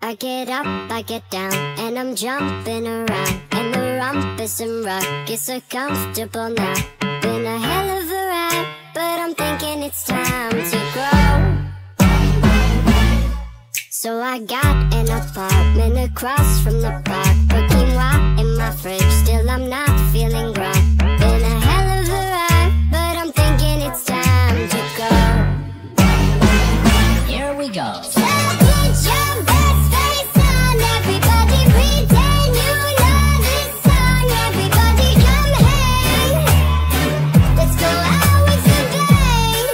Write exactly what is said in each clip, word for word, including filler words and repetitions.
I get up, I get down, and I'm jumping around. And the rumpus and ruckus are comfortable now. Been a hell of a ride, but I'm thinking it's time to grow. So I got an apartment across from the park. Put quinoa in my fridge, still I'm not feeling right. Been a hell of a ride, but I'm thinking it's time to go. Here we go. So put your best face on, everybody pretend you know this song. Everybody come hang, let's go out with a bang.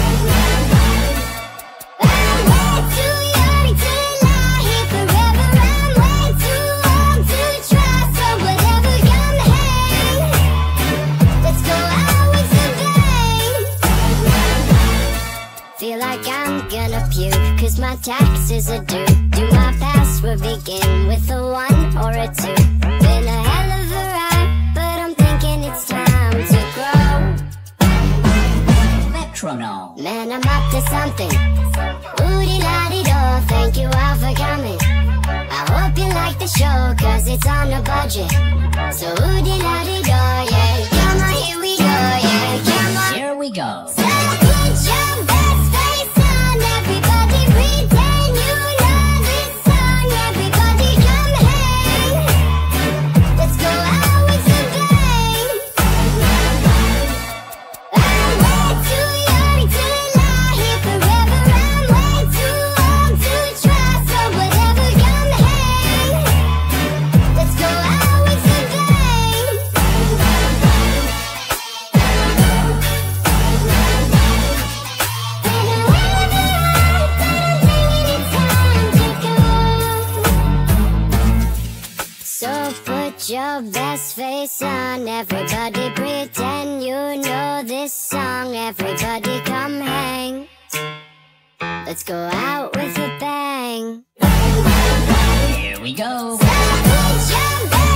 I'm way too young to lie here forever. I'm way too old to try, so whatever, come hang, let's go out with a bang. Feel like I'm gonna puke, cause my taxes are due. Do my password begin with a one or a two? Been a hell of a ride, but I'm thinking it's time to grow. Metronome. Man, I'm up to something. Ooh-dee-la-dee-do, thank you all for coming. I hope you like the show, cause it's on a budget. So ooh-dee-la-dee-do, yeah. Come on, here we go, yeah. Come on. Here we go. So put your best face on, everybody pretend you know this song. Everybody come hang, let's go out with a bang. I'm way too young to lie here forever. I'm way too old to try, so whatever, come hang, let's go out with a bang. So put your best face on, everybody pretend you know this song. Everybody come hang, let's go out with a bang. Here we go. So put your best